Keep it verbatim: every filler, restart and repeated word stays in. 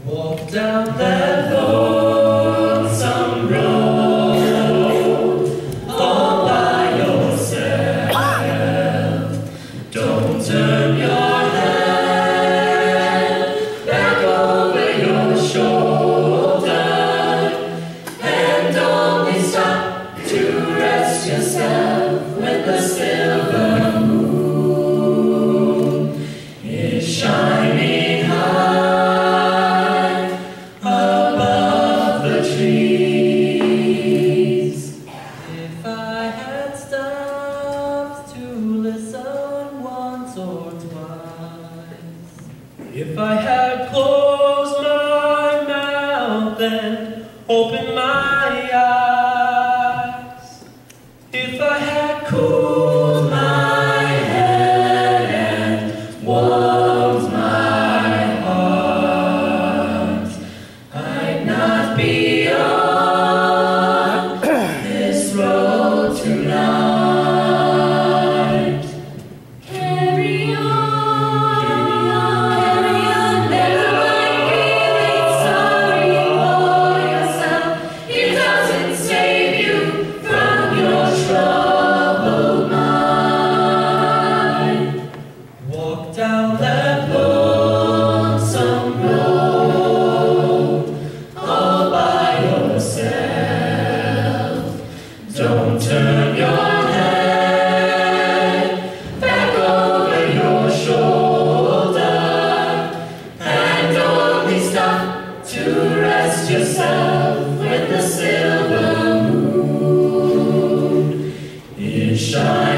Walk down that lonesome road all by yourself. Don't turn your head back over your shoulder, and only stop to rest yourself when the silver moon is shining high above the trees. If I had stopped to listen once or twice, if I had closed my mouth and opened my eyes, if I had cooled my head and warmed my heart, I'd not be on this road tonight. Carry on, carry on, never mind feeling sorry for yourself. It doesn't save you from your troubled mind. Walk down that lonesome road all by yourself. Don't turn your head back over your shoulder, and only stop to rest yourself when the silver moon is shining.